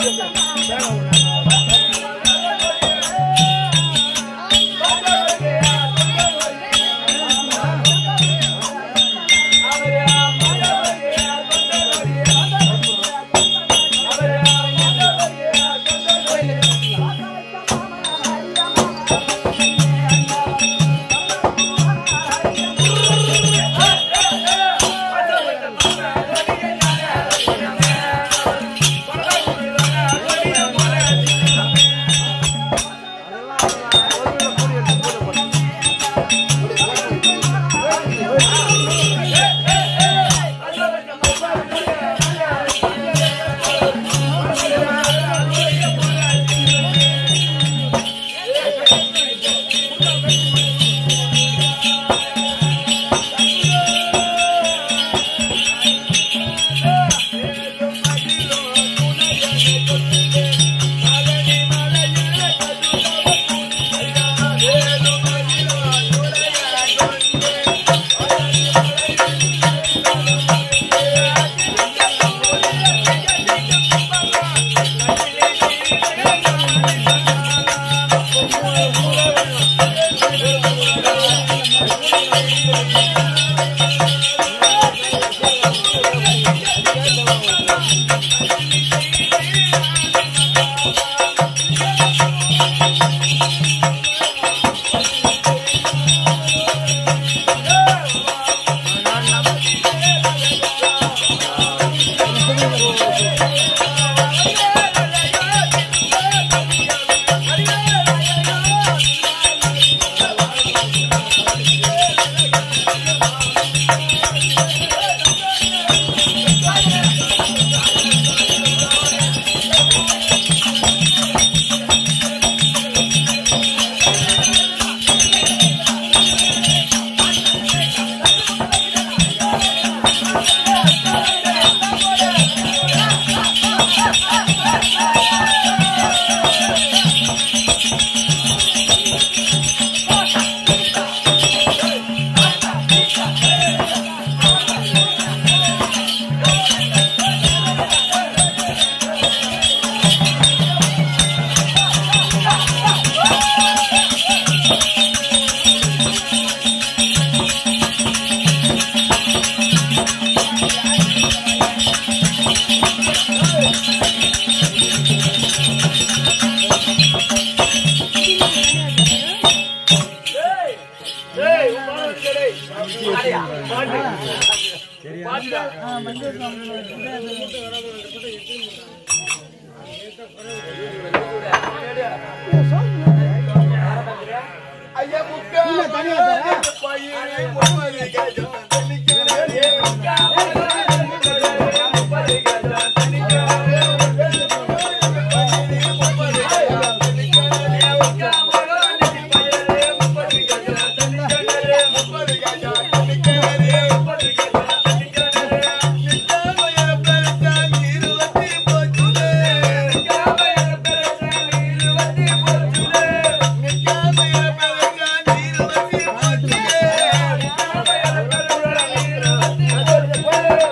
Hey!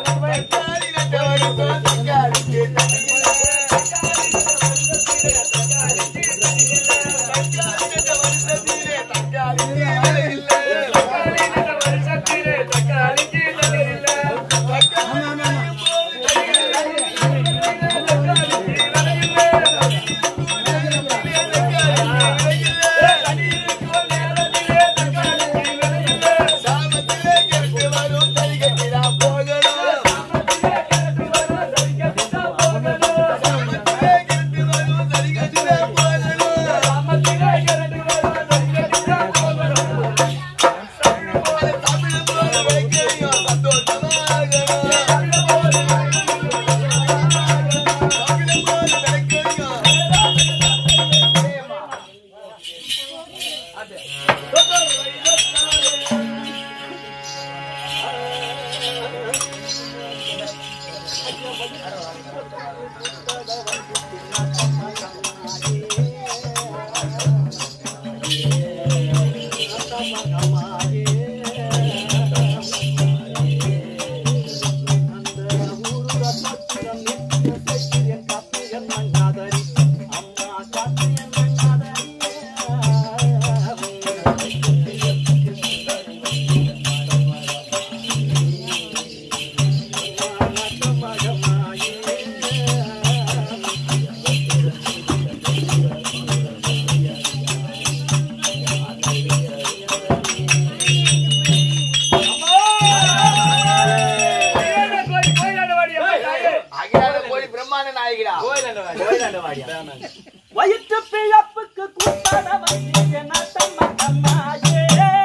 வயிற்று பிழப்புக்கு கூட்டான வந்தீங்க நட்டம்மாயே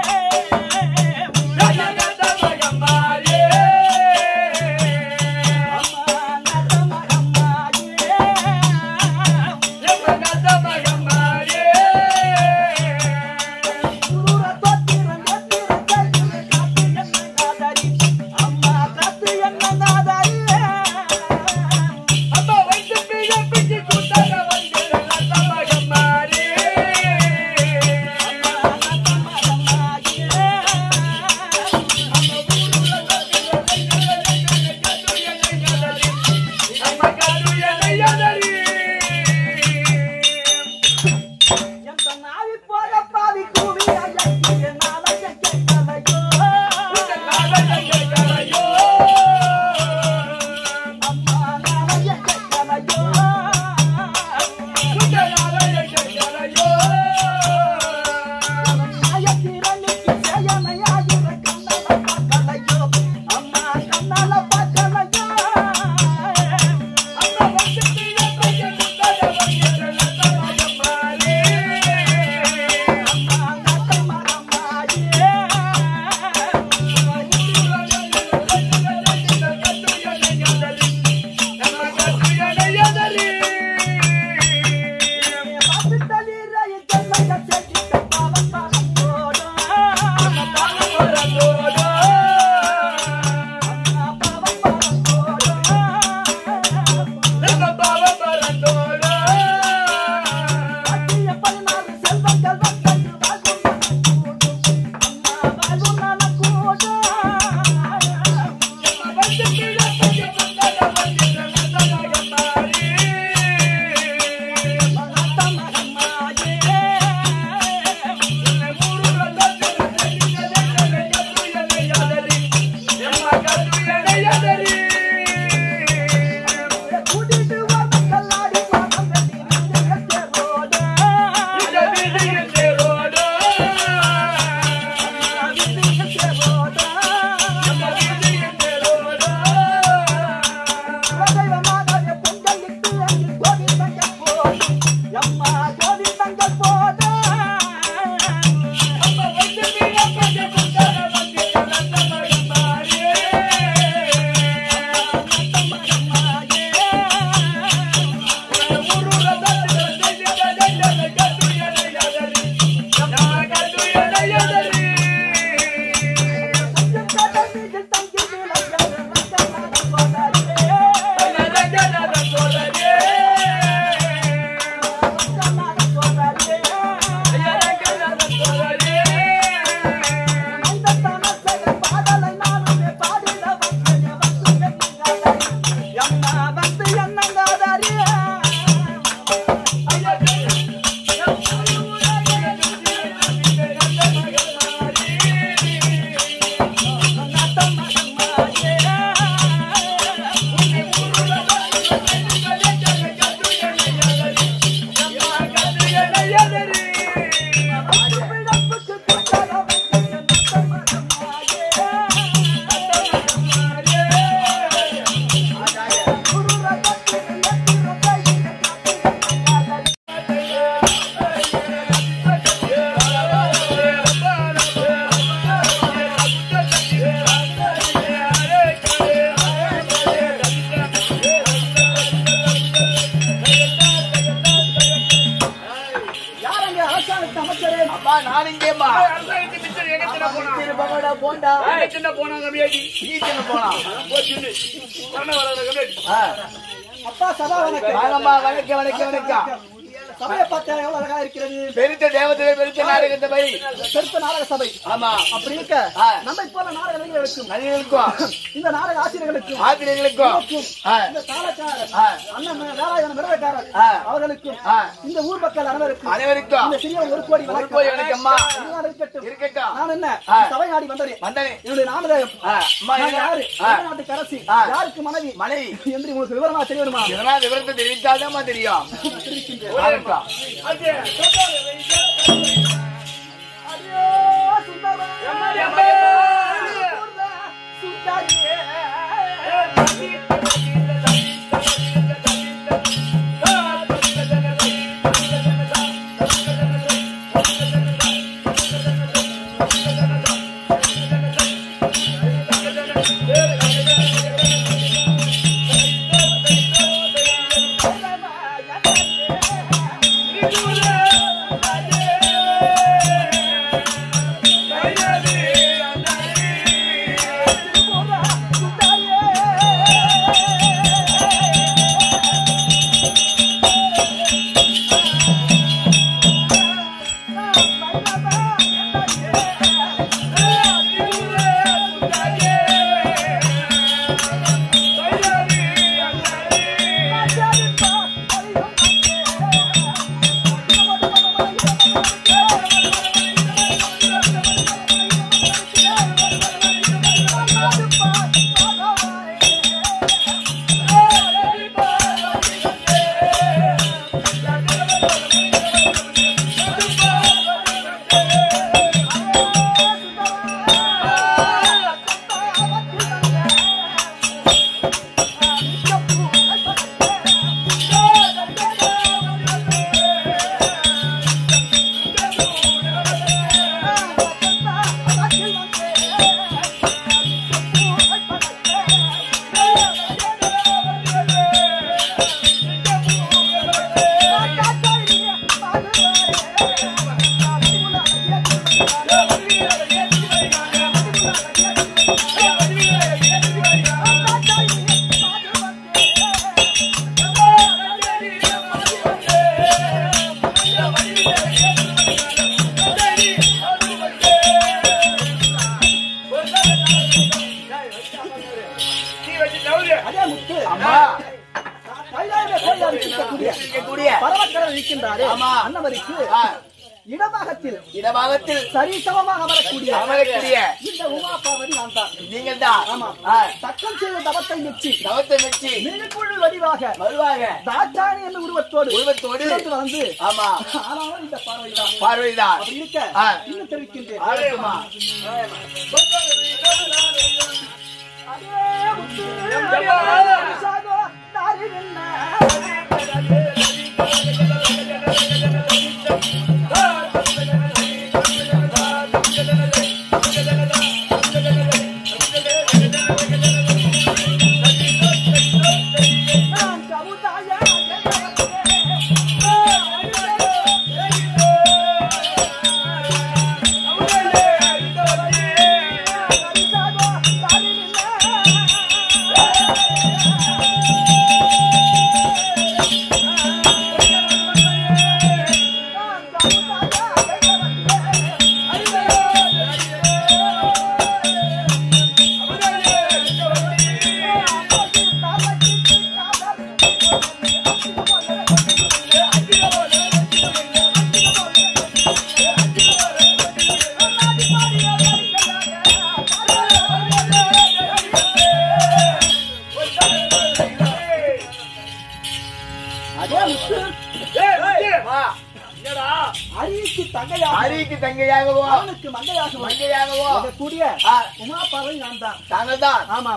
அப்பா சபா வணக்கம் சபையை பார்த்தா எவ்வளவு அழகா இருக்கிறது. பெருத்த தேவதை பெருத்த நாடக சபை பெருத்த நாடக சபை. ஆமா அப்படி இருக்க நம்ம போல நாடக நடிகர்களுக்கும் இந்த நாடக ஆசிரியர்களுக்கும் இந்த தாளக்காரர் அண்ணன் வேலாயுதம் விரதக்காரர் அவர்களுக்கும் இந்த ஊர் மக்கள் அனைவருக்கும் இந்த சிறிய 1 கோடி வணக்கம். நான் என்ன சபை நாடி வந்தேன். என்னுடைய நாமதேயம் யாரு நாட்டுக்கு அரசி யாருக்கு மனைவி என்று உங்களுக்கு விவரமா தெரியுமா? விவரத்தை தெரிவித்தால்தான் தெரியும். இடமாகத்தில் சரிசமமாக வரக்கூடிய இந்த உமா பார்வதி நான் தான். நீங்கள் தான். ஆமா. தக்கம் செய்த தவத்தை மெச்சி மினுக்குள் வடிவாக தாட்சாணி என்ற உருவத்தோடு வந்து ஆமா. ஆனாலும் இந்த பார்வைதான் அப்படி இருக்க இன்னும் தெரிவிக்கின்றேன். அரிக்கு தங்கையாகவோ அவனுக்கு மங்கையாகவோ கூடிய உமா பார்வை நான் தான். தாங்கள் தான். ஆமா.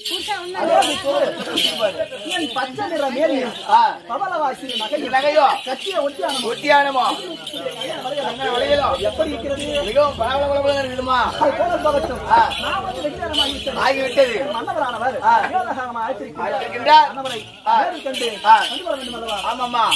என் பச்சை நிற மேலே பவளவாசி நகையோ கட்டிய ஒட்டியானமோ எப்படி இருக்கிறது? மிகவும் பலபலபல இருக்குமா? ஆகிவிட்டது. மன்னவரானவர் ஆமாமா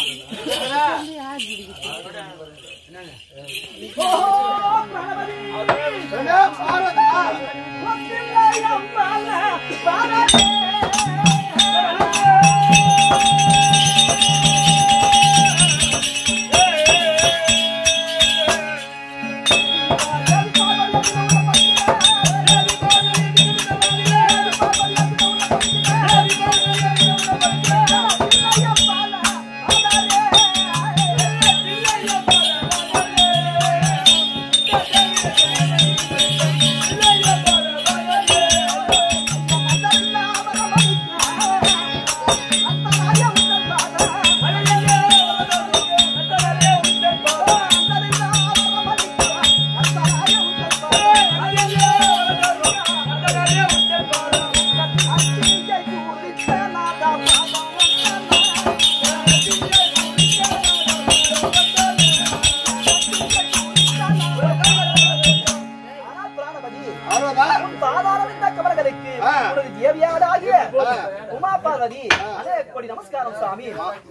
உமா பார்வதி அதே கோடி நமஸ்காரம் சாமி.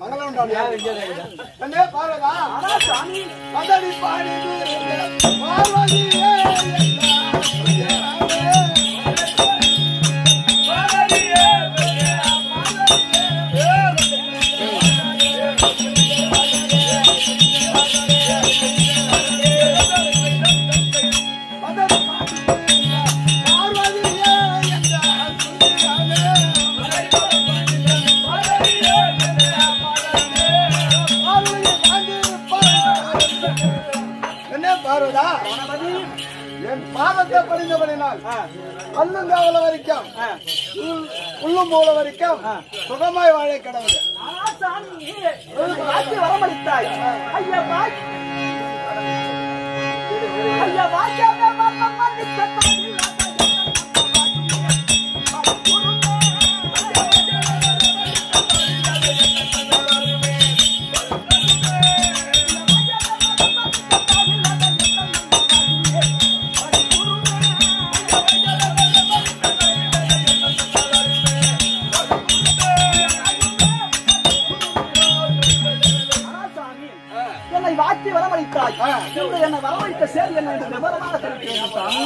என் பாதத்தை படிந்தபடினால் அல்லுங்காவல வரைக்கும் உள்ளும் போல வரைக்கும் சுகமாய் வாழ கடவுள் வரமளித்தாய். என்னை வாக்கி வரவழைத்தாய். என்னை வரவழைத்த சேரி என்ன என்று விவரமாக தெரிவிக்கிறேன் சாமி.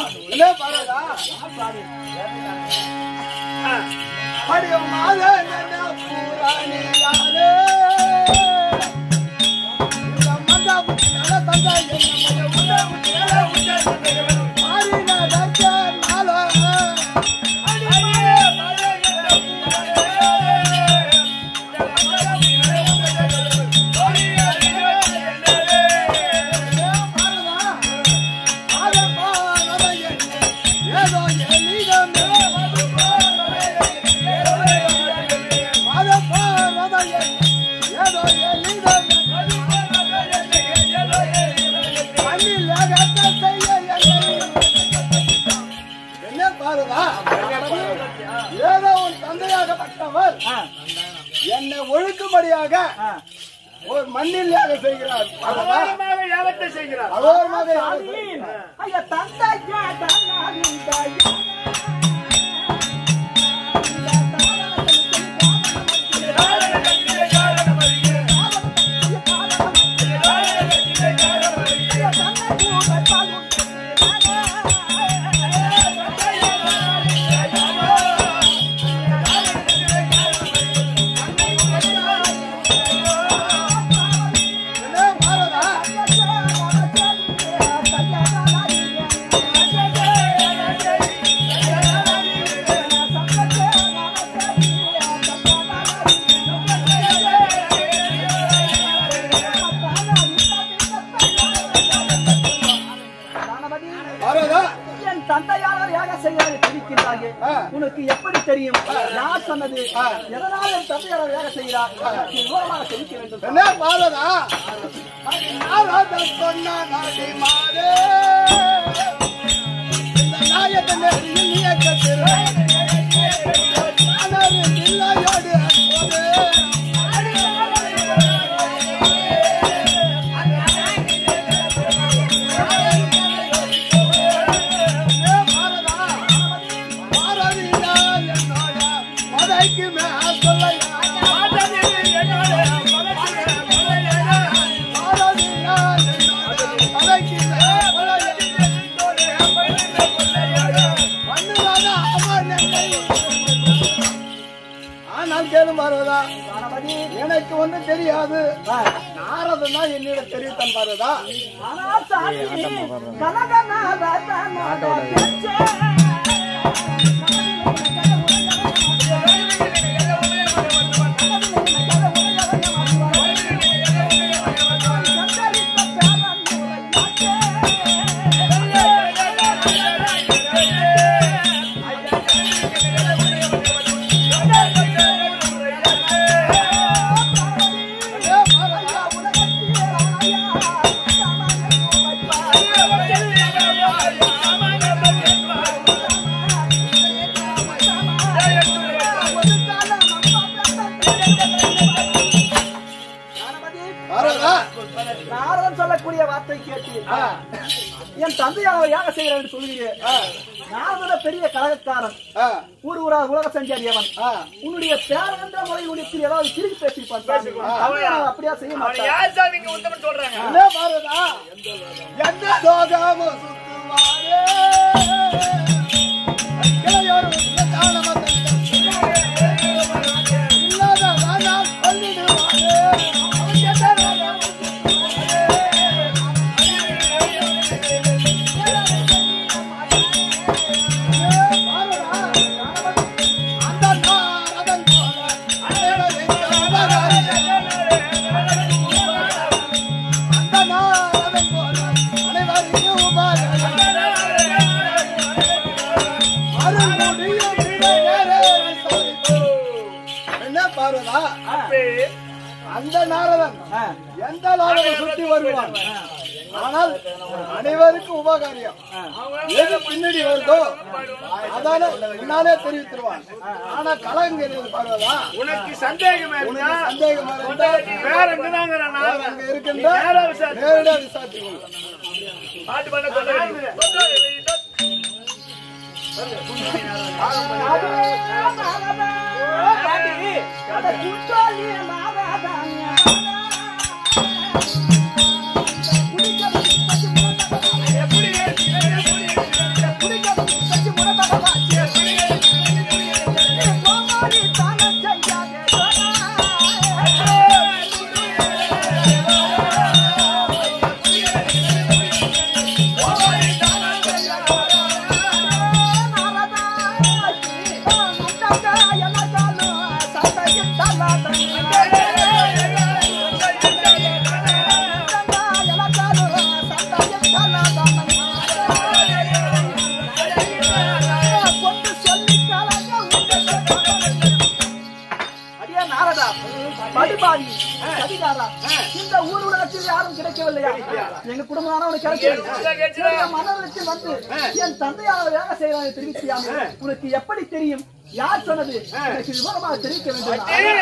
ஏதோ உன் தந்தையாகப்பட்டவர் என்னை ஒழுக்கும்படியாக ஒரு மண்ணில் யாக செய்கிறார். யாகத்தை செய்கிறார். உனக்கு எப்படி தெரியும்? யார் சொன்னது? எதனால என் தந்தையாளர் வேலை செய்கிறார்? விவரமாக தெரிவிக்க வேண்டும். என்ன பாலதா சொன்ன நாயகன் ஒண்ணும் தெரியாது. நாரதன் தான் என்னிடம் தெரிவித்தான் பாருதா. ஆனால் சாமி கனகநாதனோட பேச்சே நாரதன் சொல்லக்கூடிய வார்த்தை கேட்டு என் தந்தையானவர் யாக செய்கிறார் என்று சொல்கிறேன். நாரதன பெரிய கழகக்காரன், ஊர் ஊரா உலக சஞ்சாரியவன். உன்னுடைய பேரண்ட முறையில் ஏதாவது திருப்பி பேசியிருப்பான். அப்படியா செய்ய மாட்டேன். அந்த நாரதன் எந்த நாரதன் சுற்றி வருவான். ஆனால் அனைவருக்கும் உபகாரியம் எது பின்னாடி வருதோ அதான முன்னாலே தெரிவித்துருவான். ஆனா கலங்கிறது பார்வதா, உனக்கு சந்தேகம் இருக்கின்ற நேரடியாக விசாரித்துக்கொள். பாட்டு பண்ண இந்த ஊர் உலகத்தில் யாரும் கிடைக்கவில்லையா? எங்க குடும்பம் மன்னர்களுக்கு வந்து என் தந்தையாளர் வேலை செய்யறாங்க தெரிவித்தியாம உனக்கு எப்படி தெரியும்? யார் சொன்னது? எனக்கு விவரமாக தெரிவிக்க வேண்டும்.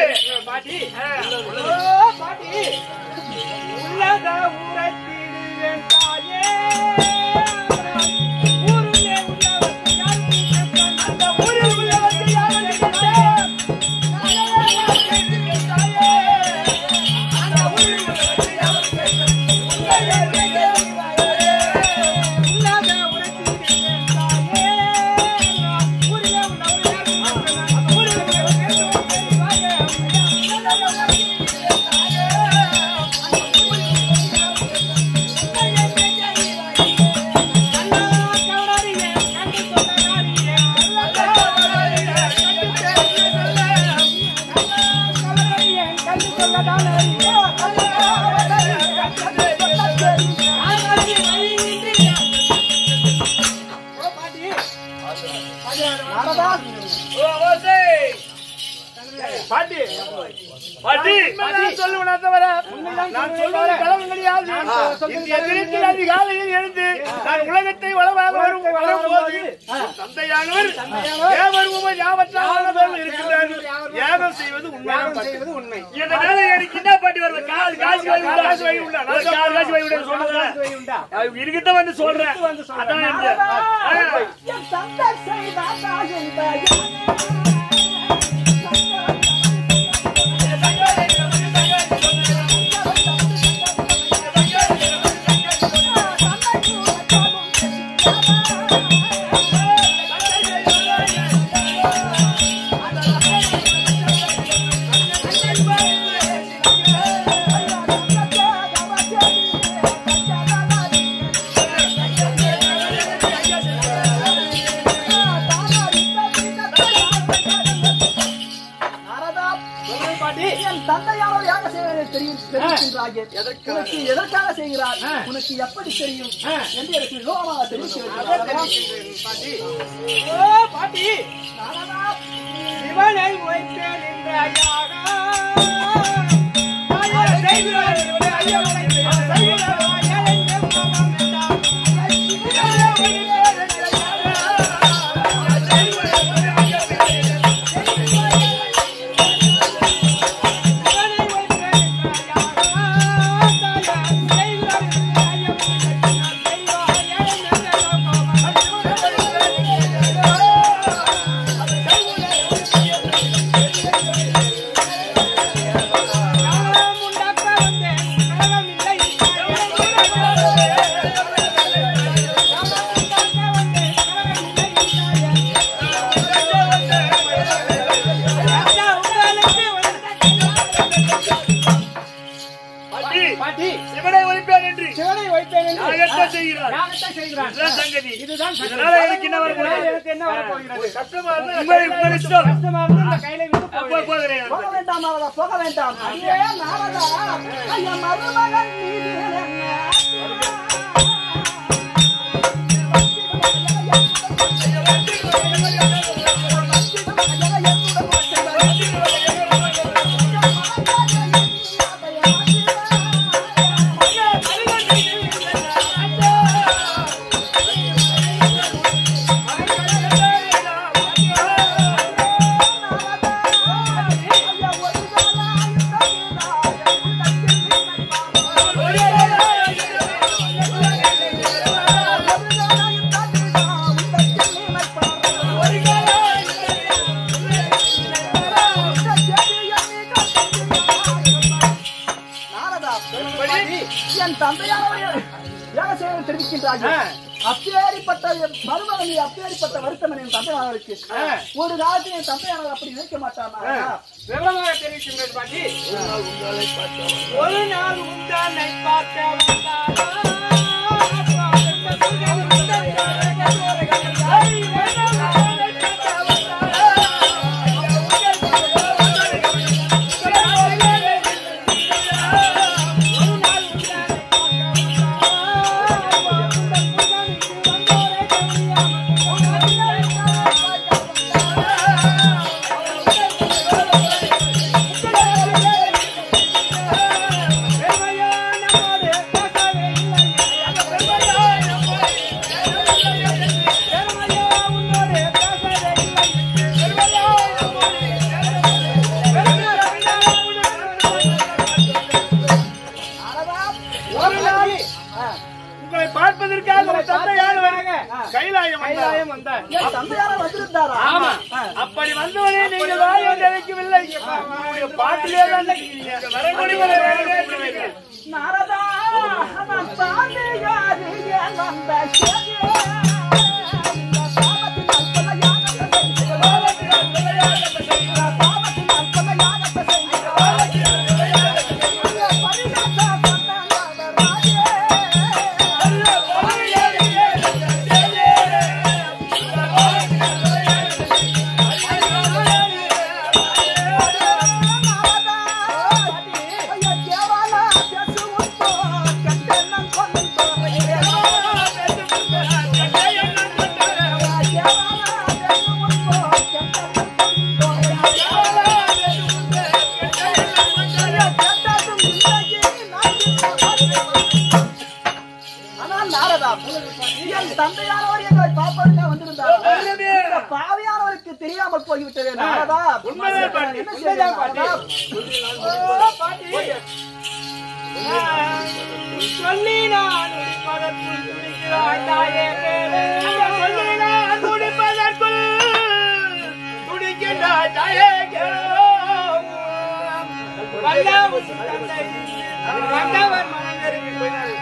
அதிகாலையில் எழுந்து நான் உலகத்தை வளமாக வரும்போது தந்தையானவர் யாகம் செய்வது உண்மை. இந்த வேலை எனக்கு என்ன பாட்டி வருது? காசு இருக்கத்தான் வந்து சொல்றேன். உனக்கு எதற்காக செய்கிறார், உனக்கு எப்படி தெரியும் என்று எனக்கு விரோதமாக தெரிவிக்க பாட்டி சிவனை வைத்தேன் என்ற போக வேண்டாம். மருமகன் அப்பேற்பட்ட மருமகன், அப்பேற்பட்ட வருத்தம் என் தந்தையானவருக்கு ஒரு காலத்தில் என் தந்தையானவர் அப்படி நினைக்க மாட்டானா? விவரமாக தெரிவிக்கின்றது பாட்டி. ஒரு நாள் உண்டானை பார்க்க அப்படி வந்தவனே நீங்கள் நினைக்கவில்லை. பாட்டிலே நாரதா பாவியானவருக்கு தெரியாமல் போய்விட்டது. நாரதா சொல்லி நான் துடிப்பதற்குள் துடிக்கிறாய் தாயே, சொல்லி நான் துடிப்பதற்குள் துடிக்கின்றாய் தாயே. வந்தவர் மனம் நெருங்கி போயினார்.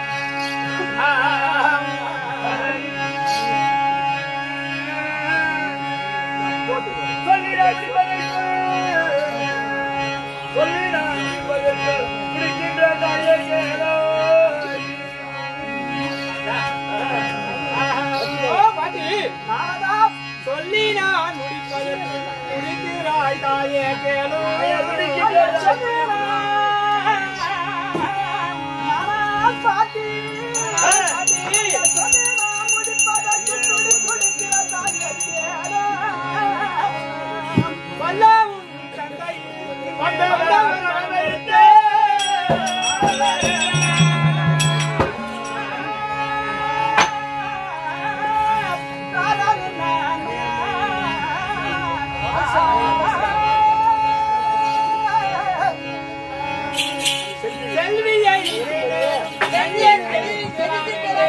சொல்லி நான் முடிப்பதற்கு முடிக்கிறாய் தாயே கேளோ.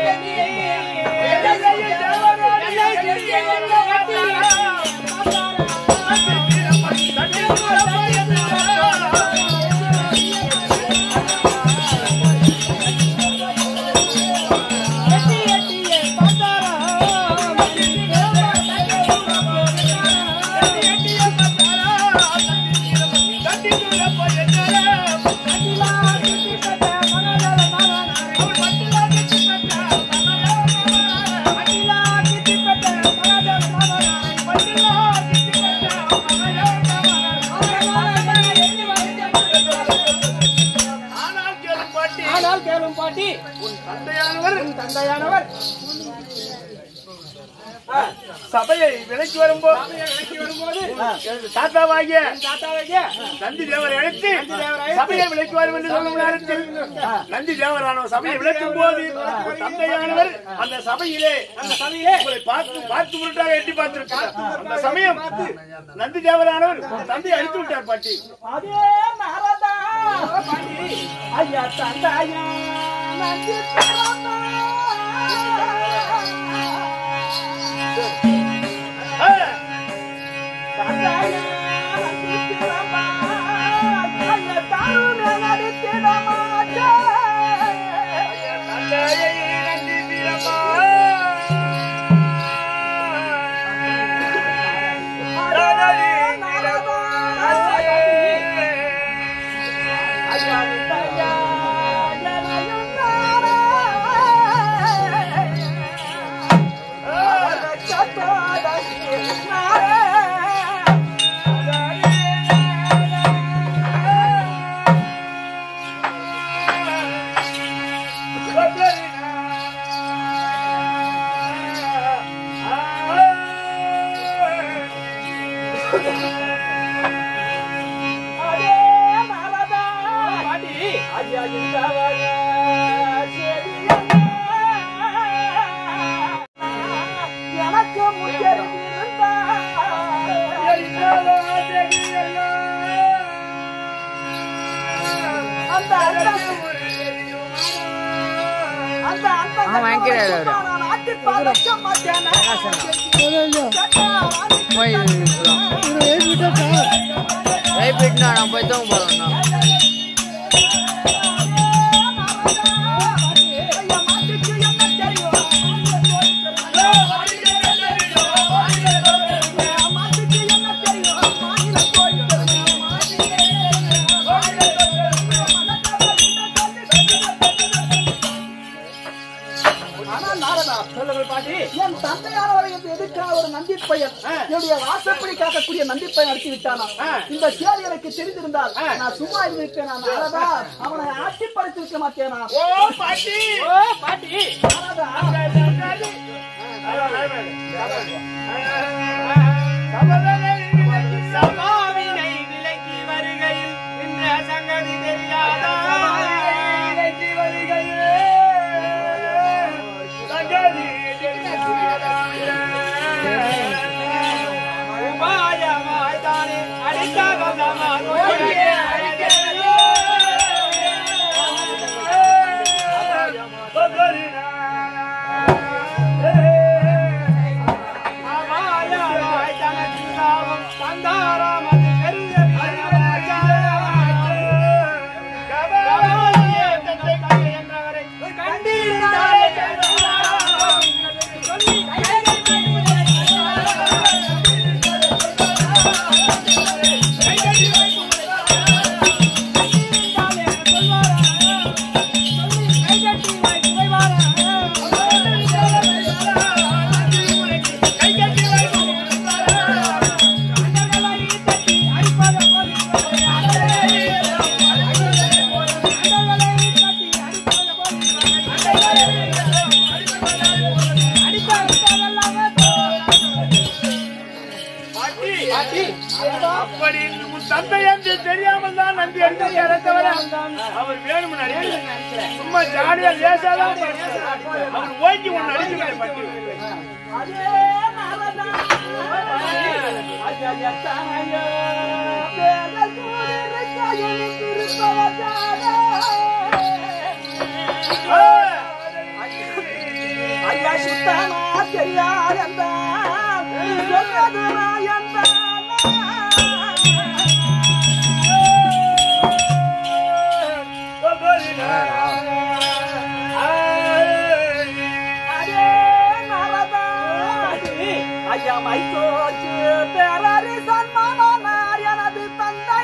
சபையை விலைக்கு வரும்போது தாத்தாவாகிய நந்தி தேவரை அழைத்து சபையை விலைக்கு வரும் என்று சொல்லும் நேரத்தில் நந்தி தேவரானவர் சபையை விளக்கும் போது தந்தையானவர் அந்த சபையிலே உங்களை பார்த்து முட்டாக எட்டி பார்த்திருக்கிறார். அந்த சமயம் நந்தி தேவரானவர் தந்தையை அழித்து விட்டார். பாட்டி அதே நாரதா ஐயா தந்தாயா நந்தி தேவரா தந்தாயா நந்தி தேவரா ஐயா தாருமே நடித்திடமாச்சே ஐயா தந்தையை நந்தி தேவரா என் தந்தையானவரை எதிர்க்கான ஒரு நந்தி பையன் என்னுடைய வாசப்படி காக்கக்கூடிய நந்தி பையன் அடித்து விட்டானா? இந்த சேரி எனக்கு தெரிந்திருந்தால் நான் சும்மா இருந்திருப்பேன். நாரதா அவனை ஆட்சி படைத்திருக்க மாட்டேனா? ஓ பாட்டி சபாவினை விலக்கி வருகையில் இந்த சங்கதி தெரியாதா? விலக்கி வருகையில் சங்கதி தெரியாதா? உபாயமாய் தானே அடித்தவதமான் அப்படி தந்தை என்று தெரியாமல் தான் நந்தி அடித்தவர். அவர் வேணும் சும்மா ஜாலியா லேசாதான் அவர் ஓய்ச்சி ஒன்று அடிக்கவில்லை. பட்டி எந்த சொன்னது நான் எந்த ஐயா மைசோச்சு பேரறி சன்மானார் எனது தந்தை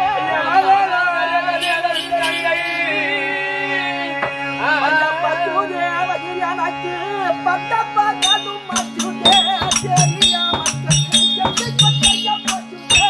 ஐயா பத்து தேவகிரி எனக்கு பத்தப்பா கதும் மச்சுதே சரியா மக்கள் கையை பச்சையா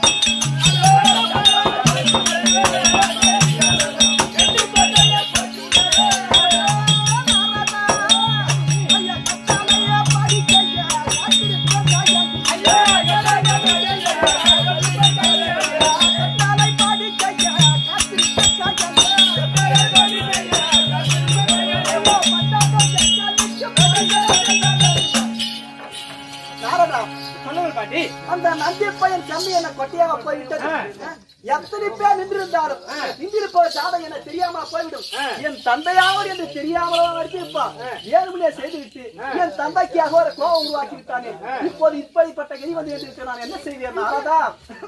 அந்த நந்தி பையன் கம்மி என்ன கொட்டையாக போய்விட்டது எத்தனை பேர் நின்றிருந்தாலும் நின்றிருப்ப சாதம் என தெரியாம போய்விடும் என் தந்தையாவது என்று தெரியாமலோ நடித்திருப்பா ஏழுமணியை செய்துவிட்டு என் தந்தைக்காக ஒரு கோபம் உருவாக்கி விட்டானே இப்போது இப்படிப்பட்ட கை வந்து என்று நான் என்ன செய்வேன் நாரதா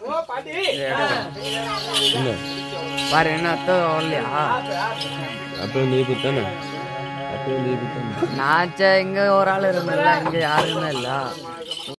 பாரு என்ன இல்லையா அப்புறம் நீ புத்தானே அப்புறம் நீ புத்தானே நாச்சா இங்க ஒரு ஆள் இருந்தில்ல இங்க யாருமே இல்ல